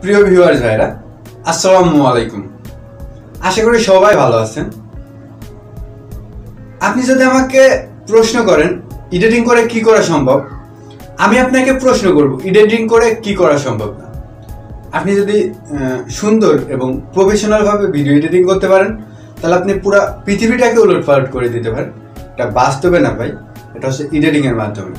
প্রিয় ভিউয়ার্স ভাইরা, আসসালামু আলাইকুম। আশা করি সবাই ভালো আছেন। আপনি যদি আমাকে প্রশ্ন করেন এডিটিং করে কি করা সম্ভব, আমি আপনাকে প্রশ্ন করব এডিটিং করে কি করা সম্ভব না। আপনি যদি সুন্দর এবং প্রফেশনাল ভাবে ভিডিও এডিটিং করতে পারেন তাহলে আপনি পুরো পৃথিবীটাকে উলটপালট করে দিতে পারেন। এটা বাস্তবে না ভাই, এটা হচ্ছে এডিটিং এর মাধ্যমে।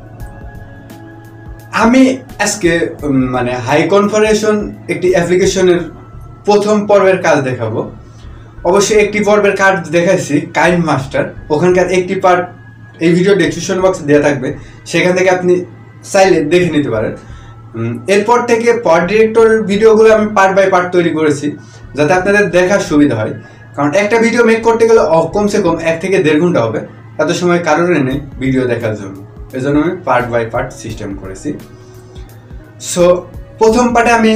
আমি আজকে হাই কনফিগারেশন একটি অ্যাপ্লিকেশনের প্রথম পর্বের কাজ দেখাবো। অবশ্যই একটি পর্বের কাজ দেখাইছি কাইন্ড মাস্টার, ওখানকার একটি পার্ট এই ভিডিও ডেসক্রিপশন বক্সে দেওয়া থাকবে, সেখান থেকে আপনি চাইলে দেখে নিতে পারেন। এরপর থেকে PowerDirector ভিডিওগুলো আমি পার্ট বাই পার্ট তৈরি করেছি যাতে আপনাদের দেখার সুবিধা হয়, কারণ একটা ভিডিও মেক করতে গেলে কমসে কম 1 থেকে 1.5 ঘন্টা হবে, এত সময় কারোর নেই ভিডিও দেখার জন্য। এই জন্য আমি পার্ট বাই পার্ট সিস্টেম করেছি। সো প্রথম পার্টে আমি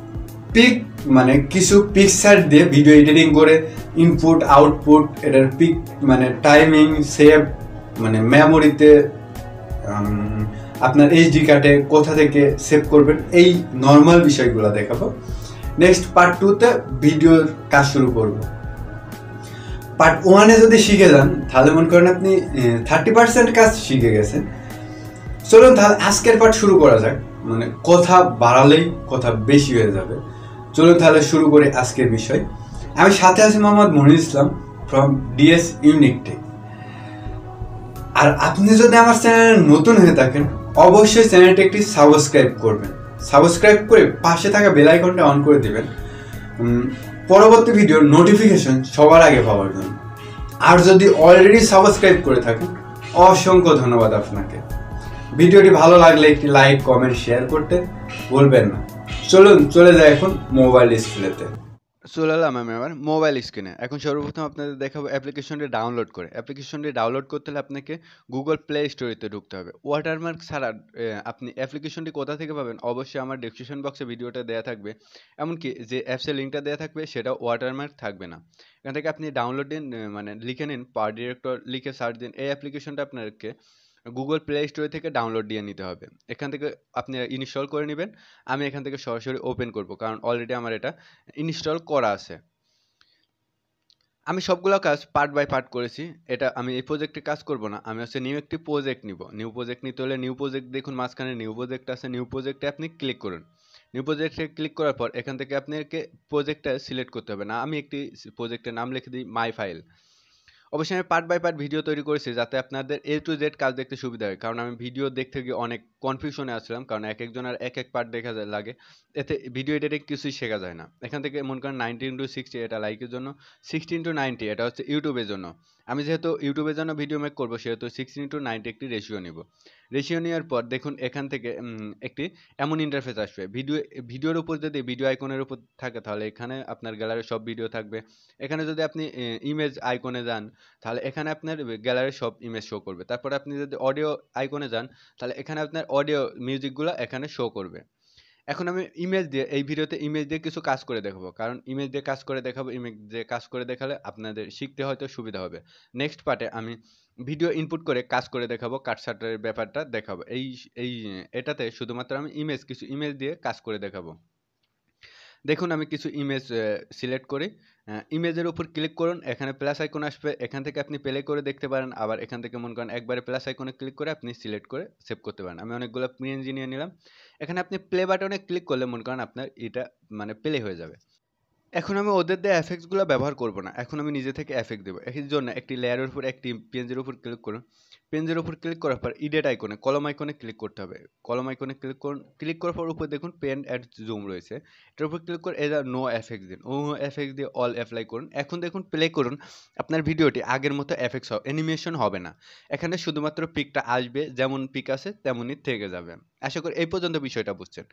কিছু পিকচার দিয়ে ভিডিও এডিটিং করে ইনপুট আউটপুট এটার টাইমিং সেভ মেমোরিতে আপনার এইচডি কার্ডে কোথা থেকে সেভ করবেন, এই নর্মাল বিষয়গুলো দেখাবো। নেক্সট পার্ট 2তে ভিডিওর কাজ শুরু করব। পার্ট 1-এ যদি শিখে যান তাহলে মনে করেন আপনি 30% কাজ শিখে গেছেন। চলুন তাহলে আজকের পার্ট শুরু করা যাক। কথা বাড়ালেই কথা বেশি হয়ে যাবে। চলুন তাহলে শুরু করি আজকের বিষয়। আমি সাথে আছি Mohammad Monir Islam from DS unique tech. আর আপনি যদি আমার চ্যানেলে নতুন হয়ে থাকেন অবশ্যই চ্যানেলটি একটি সাবস্ক্রাইব করবেন। সাবস্ক্রাইব করে পাশে থাকা বেল আইকনটা অন করে দিবেন পরবর্তী ভিডিওর নোটিফিকেশন সবার আগে পাওয়ার জন্য। আর যদি অলরেডি সাবস্ক্রাইব করে থাকেন অসংখ্য ধন্যবাদ আপনাকে। ভিডিওটি ভালো লাগলে একটি লাইক কমেন্ট শেয়ার করতে ভুলবেন না। চলুন চলে যাই এখন মোবাইল ডিসপ্লেতে। চলে এলাম আমি আমার মোবাইল স্ক্রিনে। এখন সর্বপ্রথম আপনাদের দেখাবো অ্যাপ্লিকেশনটি ডাউনলোড করে। অ্যাপ্লিকেশনটি ডাউনলোড করতে হলে আপনাকে গুগল প্লে স্টোরেতে ঢুকতে হবে। ওয়াটারমার্ক ছাড়া আপনি অ্যাপ্লিকেশনটি কোথা থেকে পাবেন অবশ্যই আমার ডেসক্রিপশন বক্সে ভিডিওটা দেওয়া থাকবে, এমনকি যে অ্যাপসের লিঙ্কটা দেওয়া থাকবে সেটাও ওয়াটারমার্ক থাকবে না। এখান থেকে আপনি ডাউনলোড দিন, লিখে নিন PowerDirector, লিখে সার্চ দিন। এই অ্যাপ্লিকেশনটা আপনাকে গুগল প্লে স্টোর থেকে ডাউনলোড দিয়ে নিতে হবে। এখান থেকে আপনি ইনস্টল করে নেবেন। আমি এখান থেকে সরাসরি ওপেন করব, কারণ অলরেডি আমার এটা ইনস্টল করা আছে। আমি সবগুলো কাজ পার্ট বাই পার্ট করেছি। এটা আমি এই প্রজেক্টে কাজ করব না, আমি নিউ একটি প্রজেক্ট নিব। নিউ প্রজেক্ট নিতে হলে নিউ প্রজেক্ট দেখুন মাঝখানে নিউ প্রজেক্ট আছে, নিউ প্রজেক্টে আপনি ক্লিক করুন। নিউ প্রজেক্টে ক্লিক করার পর এখান থেকে আপনাকে প্রজেক্টটা সিলেক্ট করতে হবে। না, আমি একটি প্রজেক্টের নাম লিখে দিই মাই ফাইল। অবশ্যই আমি পার্ট বাই পার্ট ভিডিও তৈরি করেছি যাতে আপনাদের A to Z কাজ দেখতে সুবিধা হয়, কারণ আমি ভিডিও দেখতে গিয়ে অনেক কনফিউশনে আসছিলাম, কারণ একজনের এক পার্ট দেখা লাগে, এতে ভিডিও এডিটিং কিছুই শেখা যায় না। এখান থেকে মনে করেন 90:60 এটা লাইকের জন্য, 60:90 এটা হচ্ছে ইউটিউবের জন্য। আমি যেহেতু ইউটিউবের জন্য ভিডিও মেক করবো সেহেতু 60:90 একটি রেশিও নিব। রেশিও নেওয়ার পর দেখুন এখান থেকে একটি এমন ইন্টারফেস আসবে। ভিডিওর উপর যদি ভিডিও আইকনের উপর থাকে তাহলে এখানে আপনার গ্যালারির সব ভিডিও থাকবে। এখানে যদি আপনি ইমেজ আইকনে যান তাহলে এখানে আপনার গ্যালারির সব ইমেজ শো করবে। তারপরে আপনি যদি অডিও আইকনে যান তাহলে এখানে আপনার অডিও মিউজিকগুলো এখানে শো করবে। এখন আমি ইমেজ দিয়ে এই ভিডিওতে ইমেজ দিয়ে কিছু কাজ করে দেখাবো, কারণ ইমেজ দিয়ে কাজ করে দেখাবো। ইমেজ দিয়ে কাজ করে দেখালে আপনাদের শিখতে হয়তো সুবিধা হবে। নেক্সট পার্টে আমি ভিডিও ইনপুট করে কাজ করে দেখাবো, কাটছাটের ব্যাপারটা দেখাবো। এই এটাতে শুধুমাত্র আমি কিছু ইমেজ দিয়ে কাজ করে দেখাবো। দেখুন আমি কিছু ইমেজ সিলেক্ট করি। ইমেজের উপর ক্লিক করুন, এখানে প্লাস আইকন আসবে, এখান থেকে আপনি প্লে করে দেখতে পারেন। আবার এখান থেকে মনে করেন একবারে প্লাস আইকনে ক্লিক করে আপনি সিলেক্ট করে সেভ করতে পারেন। আমি অনেকগুলো পিএনজি নিয়ে নিলাম। এখানে আপনি প্লে বাটনে ক্লিক করলে মনে করেন আপনার এটা প্লে হয়ে যাবে। এখন আমি ওদের দিয়ে এফেক্টসগুলো ব্যবহার করব না, এখন আমি নিজে থেকে এফেক্ট দেবো। এর জন্য একটি লেয়ারের উপর একটি পেঞ্জের উপর ক্লিক করুন। পেঞ্জের উপর ক্লিক করার পর ইডিট আইকনে কলম আইকনে ক্লিক করতে হবে। কলম আইকনে ক্লিক করুন। ক্লিক করার পর উপর দেখুন পেন অ্যাড জুম রয়েছে, এটার উপর ক্লিক করে এরা নো এফেক্ট দিন। এফেক্ট দিয়ে অল অ্যাপ্লাই করুন। এখন দেখুন প্লে করুন, আপনার ভিডিওটি আগের মতো এফেক্টস অ্যানিমেশন হবে না। এখানে শুধুমাত্র পিকটা আসবে, যেমন পিক আছে তেমনই থেকে যাবে। আশা করি এই পর্যন্ত বিষয়টা বুঝছেন।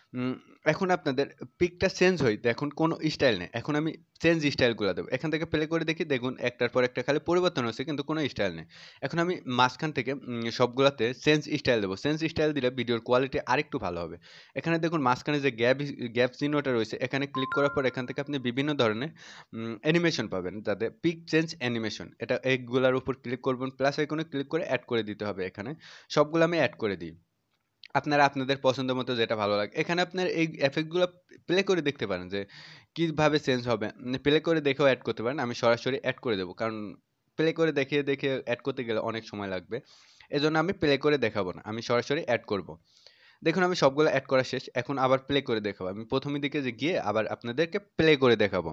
এখন আপনাদের পিকটা চেঞ্জ হয়, দেখুন কোনো স্টাইল নেই। এখন আমি চেঞ্জ স্টাইলগুলো দেবো। এখান থেকে প্লে করে দেখি, দেখুন একটার পর একটা খালি পরিবর্তন হচ্ছে কিন্তু কোনো স্টাইল নেই। এখন আমি মাঝখান থেকে সবগুলোতে চেঞ্জ স্টাইল দেবো। চেঞ্জ স্টাইল দিলে ভিডিওর কোয়ালিটি আরেকটু ভালো হবে। এখানে দেখুন মাঝখানে যে গ্যাপ চিহ্নটা রয়েছে এখানে ক্লিক করার পর এখান থেকে আপনি বিভিন্ন ধরনের অ্যানিমেশন পাবেন, যাতে পিক চেঞ্জ অ্যানিমেশন, এটা এইগুলোর উপর ক্লিক করবেন, প্লাস আইকনে ক্লিক করে অ্যাড করে দিতে হবে। এখানে সবগুলো আমি অ্যাড করে দিই। আপনারা আপনাদের পছন্দ মতো যেটা ভালো লাগে। এখানে আপনার এই এফেক্টগুলো প্লে করে দেখতে পারেন যে কীভাবে চেঞ্জ হবে। প্লে করে দেখেও অ্যাড করতে পারেন, আমি সরাসরি অ্যাড করে দেবো, কারণ প্লে করে দেখে দেখে অ্যাড করতে গেলে অনেক সময় লাগবে। এজন্য আমি প্লে করে দেখাবো না, আমি সরাসরি অ্যাড করব। দেখুন আমি সবগুলো অ্যাড করা শেষ, এখন আবার প্লে করে দেখাবো। আমি প্রথমের দিকে যে গিয়ে আবার আপনাদেরকে প্লে করে দেখাবো।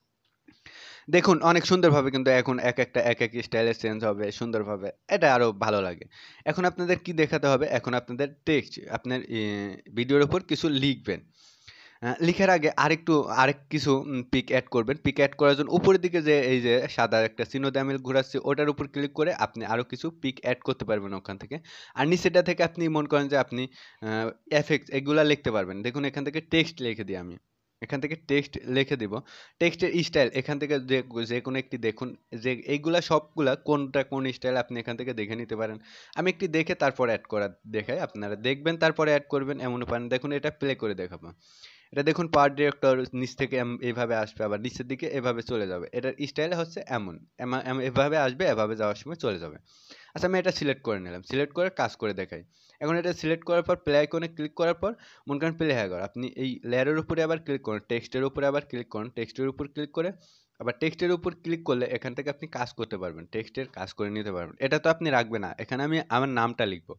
দেখুন অনেক সুন্দরভাবে কিন্তু এখন একটা এক স্টাইলে চেঞ্জ হবে সুন্দরভাবে, এটা আরো ভালো লাগে। এখন আপনাদের কি দেখাতে হবে, এখন আপনাদের টেক্সট আপনার ভিডিওর উপর কিছু লিখবেন। লিখার আগে আরেক কিছু পিক অ্যাড করবেন। পিক অ্যাড করার জন্য উপরের দিকে যে এই যে সাদা একটা চিহ্ন দিয়ে আমি ঘোরাচ্ছি, ওটার উপর ক্লিক করে আপনি আরো কিছু পিক অ্যাড করতে পারবেন ওখান থেকে। আর নিচেটা থেকে আপনি মনে করেন যে আপনি এফেক্টস এগুলা লিখতে পারবেন। দেখুন এখান থেকে টেক্সট লিখে দিই আমি, এখান থেকে টেক্সট লিখে দিব। টেক্সটের স্টাইল এখান থেকে যে কোনো একটি দেখুন, যে এইগুলা সবগুলা কোনটা কোন স্টাইল আপনি এখান থেকে দেখে নিতে পারেন। আমি একটি দেখে তারপর অ্যাড করা দেখাই, আপনারা দেখবেন তারপরে অ্যাড করবেন, এমনও পারেন। দেখুন এটা প্লে করে দেখাবো। এটা দেখুন পাওয়ার ডিরেক্টর নিচ থেকে এইভাবে আসবে, আবার নিচের দিকে এভাবে চলে যাবে। এটার স্টাইল হচ্ছে এমন, এভাবে আসবে, এভাবে যাওয়ার সময় চলে যাবে। আচ্ছা আমি এটা সিলেক্ট করে নিলাম, সিলেক্ট করে কাজ করে দেখাই। এখন এটা সিলেক্ট করার পর প্লে আইকনে ক্লিক করার পর মনে করেন প্লে হয়ে গেল, আপনি এই লেয়ারের উপরে আবার ক্লিক করুন, টেক্সটের উপরে আবার ক্লিক করুন, টেক্সটের উপর ক্লিক করে আবার টেক্সটের উপর ক্লিক করলে এখান থেকে আপনি কাজ করতে পারবেন, টেক্সটের কাজ করে নিতে পারবেন। এটা তো আপনি রাখবেন না, এখানে আমি আমার নামটা লিখবো।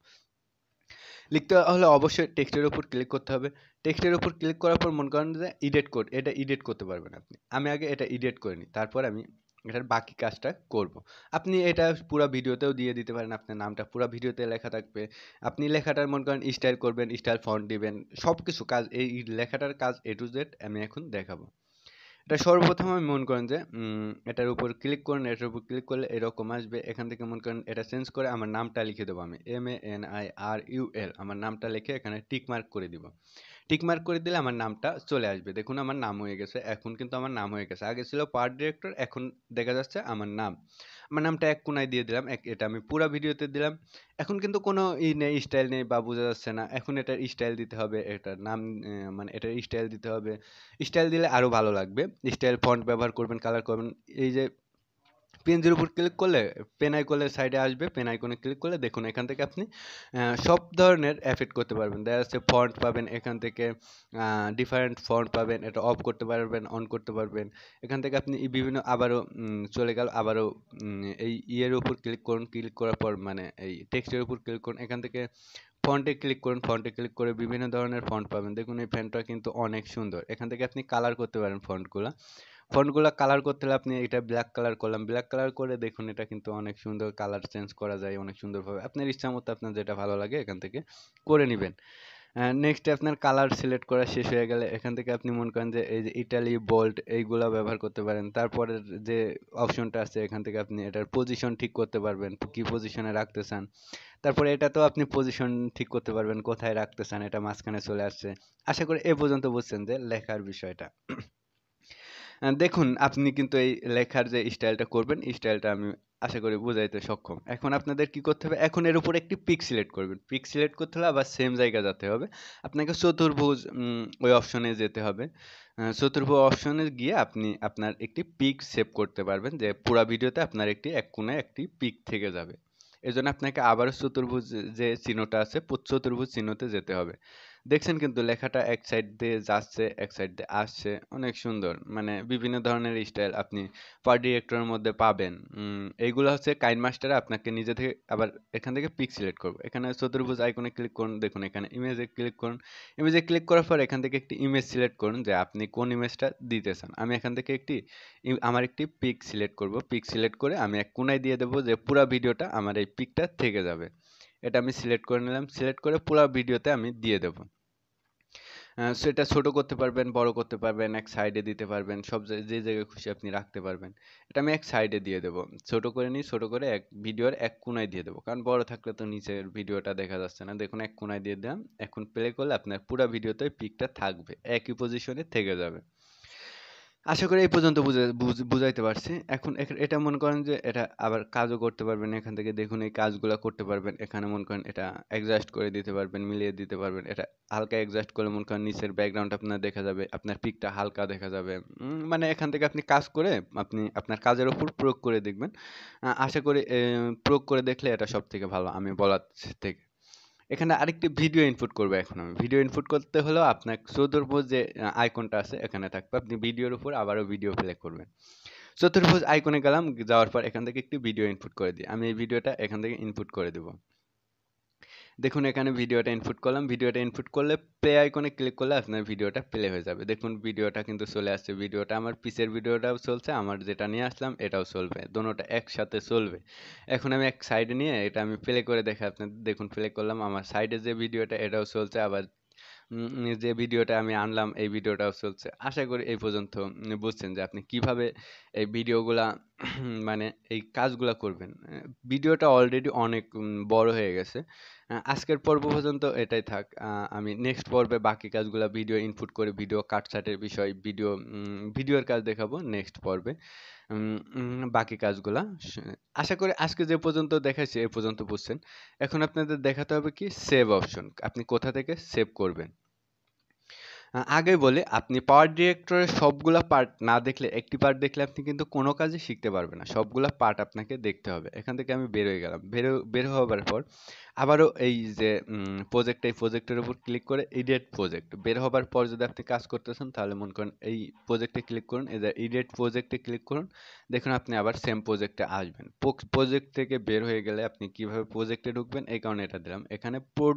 লিখতে হলে অবশ্যই টেক্সটের উপর ক্লিক করতে হবে। টেক্সটের উপর ক্লিক করার পর মনে করেন যে এডিট কোড, এটা এডিট করতে পারবেন আপনি। আমি আগে এটা এডিট করে নিই, তারপর আমি এটার বাকি কাজটা করব। আপনি এটা পুরো ভিডিওতেও দিয়ে দিতে পারেন, আপনার নামটা পুরো ভিডিওতে লেখা থাকবে। আপনি লেখাটার মনে করেন স্টাইল করবেন, স্টাইল ফন্ট দিবেন, সব কিছু কাজ, এই লেখাটার কাজ A to Z আমি এখন দেখাবো। এটা সর্বপ্রথম আমি মনে করেন যে এটার উপর ক্লিক করুন, এটার উপর ক্লিক করলে এরকম আসবে। এখান থেকে মনে করেন এটা চেঞ্জ করে আমার নামটা লিখে দেবো আমি, MANIRUL, আমার নামটা লিখে এখানে টিক মার্ক করে দিব। টিক মার্ক করে দিলে আমার নামটা চলে আসবে। দেখুন আমার নাম হয়ে গেছে, এখন কিন্তু আমার নাম হয়ে গেছে। আগে ছিল পাওয়ার ডিরেক্টর, এখন দেখা যাচ্ছে আমার নাম। আমার নামটা এক কোনায় দিয়ে দিলাম, এটা আমি পুরো ভিডিওতে দিলাম। এখন কিন্তু কোনো নেই, স্টাইল নেই বা বোঝা যাচ্ছে না। এখন এটার স্টাইল দিতে হবে, এটার নাম মানে এটার স্টাইল দিতে হবে। স্টাইল দিলে আরো ভালো লাগবে। স্টাইল ফন্ট ব্যবহার করবেন, কালার করবেন। এই যে পেন্সিলের উপর ক্লিক করলে পেন আইকনের সাইডে আসবে, পেন আইকনে ক্লিক করলে দেখুন এখান থেকে আপনি সব ধরনের এফেক্ট করতে পারবেন। দেখা যাচ্ছে ফন্ট পাবেন, এখান থেকে ডিফারেন্ট ফন্ট পাবেন, এটা অফ করতে পারবেন, অন করতে পারবেন। এখান থেকে আপনি বিভিন্ন আবারও চলে গেল, আবারও এই ইয়ের উপর ক্লিক করুন, ক্লিক করার পর মানে এই টেক্সটের উপর ক্লিক করুন, এখান থেকে ফন্টে ক্লিক করুন, ফন্টে ক্লিক করে বিভিন্ন ধরনের ফন্ট পাবেন। দেখুন এই ফন্টটা কিন্তু অনেক সুন্দর। এখান থেকে আপনি কালার করতে পারেন ফন্টগুলা। ফন্টগুলা কালার করতে হলে আপনি এটা ব্ল্যাক কালার করলাম, ব্ল্যাক কালার করে দেখুন এটা কিন্তু অনেক সুন্দর, কালার চেঞ্জ করা যায় অনেক সুন্দরভাবে। আপনার ইচ্ছা মতো আপনার যেটা ভালো লাগে এখান থেকে করে নেবেন। নেক্সট আপনার কালার সিলেক্ট করা শেষ হয়ে গেলে এখান থেকে আপনি মনে করেন যে এই যে ইটালি বোল্ড এইগুলা ব্যবহার করতে পারেন। তারপরে যে অপশনটা আছে এখান থেকে আপনি এটার পজিশন ঠিক করতে পারবেন, কি পজিশনে রাখতে চান। তারপরে এটা তো আপনি পজিশন ঠিক করতে পারবেন, কোথায় রাখতে চান, এটা মাঝখানে চলে আসছে। আশা করি এ পর্যন্ত বুঝছেন যে লেখার বিষয়টা। দেখুন আপনি কিন্তু এই লেখার যে স্টাইলটা করবেন, স্টাইলটা আমি আশা করি বুঝাইতে সক্ষম। এখন আপনাদের কি করতে হবে, এখন এর উপর একটি পিক সিলেক্ট করবেন। পিক সিলেক্ট করতে হলে আবার সেম জায়গা যেতে হবে, আপনাকে চতুর্ভুজ ওই অপশনে যেতে হবে। চতুর্ভুজ অপশনে গিয়ে আপনি আপনার একটি পিক সেভ করতে পারবেন, যে পুরা ভিডিওতে আপনার একটি এক কোণে একটি পিক থেকে যাবে। এজন্য আপনাকে আবারও চতুর্ভুজ যে চিহ্নটা আছে চতুর্ভুজ চিহ্নতে যেতে হবে। দেখছেন কিন্তু লেখাটা এক সাইড দিয়ে যাচ্ছে, এক সাইড দিয়ে আসছে, অনেক সুন্দর। মানে বিভিন্ন ধরনের স্টাইল আপনি PowerDirector মধ্যে পাবেন। এইগুলো হচ্ছে কাইনমাস্টারে আপনাকে নিজে থেকে আবার এখান থেকে পিক সিলেক্ট করবো। এখানে চতুর্ভুজ আইকনে ক্লিক করুন, দেখুন এখানে ইমেজে ক্লিক করুন। ইমেজে ক্লিক করার পর এখান থেকে একটি ইমেজ সিলেক্ট করুন, যে আপনি কোন ইমেজটা দিতে চান। আমি এখান থেকে আমার একটি পিক সিলেক্ট করব। পিক সিলেক্ট করে আমি এক কোণায় দিয়ে দেবো, যে পুরো ভিডিওটা আমার এই পিকটা থেকে যাবে। এটা আমি সিলেক্ট করে নিলাম, সিলেক্ট করে পুরো ভিডিওতে আমি দিয়ে দেবো। সেটা ছোট করতে পারবেন, বড় করতে পারবেন, এক সাইডে দিতে পারবেন, সব যে জায়গায় খুশি আপনি রাখতে পারবেন। এটা আমি এক সাইডে দিয়ে দেবো, ছোট করে নিই, ছোট করে এক ভিডিওর এক কোণায় দিয়ে দেবো, কারণ বড় থাকলে তো নিচের ভিডিওটা দেখা যাচ্ছে না। দেখুন এক কোণায় দিয়ে দিলাম। এখন প্লে করলে আপনার পুরো ভিডিওতে পিকটা থাকবে, একই পজিশনে থেকে যাবে। আশা করি এই পর্যন্ত বুঝাইতে পারছি। এখন এটা মনে করেন যে এটা আবার কাজও করতে পারবেন। এখান থেকে দেখুন এই কাজগুলা করতে পারবেন। এখানে মনে করেন এটা অ্যাডজাস্ট করে দিতে পারবেন, মিলিয়ে দিতে পারবেন। এটা হালকা অ্যাডজাস্ট করলে মনে করেন নিচের ব্যাকগ্রাউন্ড আপনার দেখা যাবে, আপনার পিকটা হালকা দেখা যাবে। মানে এখান থেকে আপনি কাজ করে আপনি আপনার কাজের উপর প্রয়োগ করে দেখবেন। আশা করি প্রয়োগ করে দেখলে এটা সব থেকে ভালো আমি বলার থেকে। এখানে আরেকটি ভিডিও ইনপুট করবো। এখন আমি ভিডিও ইনপুট করতে হলেও আপনার চতুর্ভুজ যে আইকনটা আছে এখানে থাকবে, আপনি ভিডিওর উপর আবারও ভিডিও প্লে করবেন। চতুর্ভুজ আইকনে গেলাম, যাওয়ার পর এখান থেকে একটি ভিডিও ইনপুট করে দিই। আমি এই ভিডিওটা এখান থেকে ইনপুট করে দেবো। দেখুন এখানে ভিডিওটা ইনপুট করলাম। ভিডিওটা ইনপুট করলে প্লে আইকনে ক্লিক করলে আপনার ভিডিওটা প্লে হয়ে যাবে। দেখুন ভিডিওটা কিন্তু চলে আসছে। ভিডিওটা আমার পিছের ভিডিওটাও চলছে, আমার যেটা নিয়ে আসলাম এটাও চলবে, দোনোটা একসাথে চলবে। এখন আমি এক সাইডে নিয়ে এটা আমি প্লে করে দেখে আপনাদের, দেখুন প্লে করলাম, আমার সাইডে যে ভিডিওটা এটাও চলছে, আবার যে ভিডিওটা আমি আনলাম এই ভিডিওটাও চলছে। আশা করি এই পর্যন্ত বুঝছেন যে আপনি কিভাবে এই ভিডিওগুলা মানে এই কাজগুলা করবেন। ভিডিওটা অলরেডি অনেক বড় হয়ে গেছে। আজকের পর্ব পর্যন্ত এটাই থাক। আমি নেক্সট পর্বে বাকি কাজগুলা ভিডিও ইনপুট করে ভিডিও কাটছাটের বিষয়, ভিডিওর কাজ দেখাবো নেক্সট পর্বে। বাকি কাজগুলা আশা করি আজকে যে পর্যন্ত দেখাচ্ছি এ পর্যন্ত বুঝছেন। এখন আপনাদের দেখাতে হবে কি সেভ অপশন, আপনি কোথা থেকে সেভ করবেন। আগে বলে আপনি পাওয়ার ডিরেক্টরের সবগুলা পার্ট না দেখলে, একটি পার্ট দেখলে আপনি কিন্তু কোনো কাজই শিখতে পারবেন না। সবগুলা পার্ট আপনাকে দেখতে হবে। এখান থেকে আমি বের হয়ে গেলাম। বের হওয়ার পর আবারও এই যে প্রজেক্ট, এই প্রজেক্টের উপর ক্লিক করে এডিট প্রজেক্ট। বের হবার পর যদি আপনি কাজ করতেছেন তাহলে মনে করেন এই প্রজেক্টে ক্লিক করুন, এই যে এডিট প্রজেক্টে ক্লিক করুন। দেখুন আপনি আবার সেম প্রজেক্টে আসবেন। প্রজেক্ট থেকে বের হয়ে গেলে আপনি কিভাবে প্রজেক্টে ঢুকবেন এই কারণে এটা দিলাম। এখানে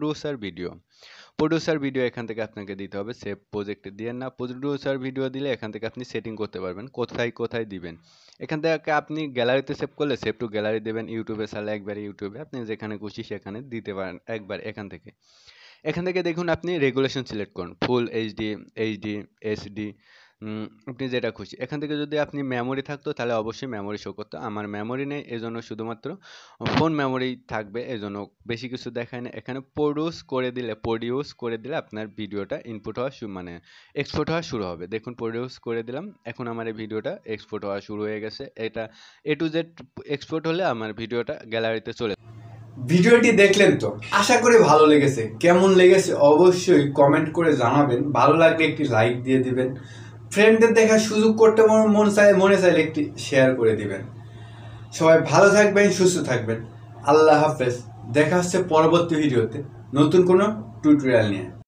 প্রডিউসার ভিডিও এখান থেকে আপনাকে দিতে হবে। সেভ প্রজেক্টে দিয়ে না, প্রডিউসার ভিডিও দিলে এখান থেকে আপনি সেটিং করতে পারবেন কোথায় দিবেন। এখান থেকে আপনি গ্যালারিতে সেভ করলে সেভ টু গ্যালারি দেবেন, ইউটিউবে চাইলে একবারে ইউটিউবে, আপনি যেখানে খুশি সেখানে দিতে পারেন একবার। এখান থেকে দেখুন আপনি রেগুলেশন সিলেক্ট করুন, ফুল এইচডি, এসডি, আপনি যেটা খুশি। এখান থেকে যদি আপনি মেমোরি থাকতো তাহলে অবশ্যই মেমোরি শো করতো। আমার মেমোরি নেই, এজন্য শুধুমাত্র ফোন মেমোরি থাকবে, এজন্য বেশি কিছু দেখায় না। এখানে প্রডিউস করে দিলে আপনার ভিডিওটা ইনপুট হওয়া মানে এক্সপোর্ট হওয়া শুরু হবে। দেখুন প্রডিউস করে দিলাম, এখন আমার এই ভিডিওটা এক্সপোর্ট হওয়া শুরু হয়ে গেছে। এটা A to Z এক্সপোর্ট হলে আমার ভিডিওটা গ্যালারিতে চলে। ভিডিওটি দেখলেন তো, আশা করি ভালো লেগেছে। কেমন লেগেছে অবশ্যই কমেন্ট করে জানাবেন। ভালো লাগলে একটি লাইক দিয়ে দিবেন। ফ্রেন্ডদের দেখার সুযোগ করতে মনে চাইলে একটি শেয়ার করে দিবেন। সবাই ভালো থাকবেন, সুস্থ থাকবেন। আল্লাহ হাফেজ। দেখা হচ্ছে পরবর্তী ভিডিওতে নতুন কোনো টিউটোরিয়াল নিয়ে।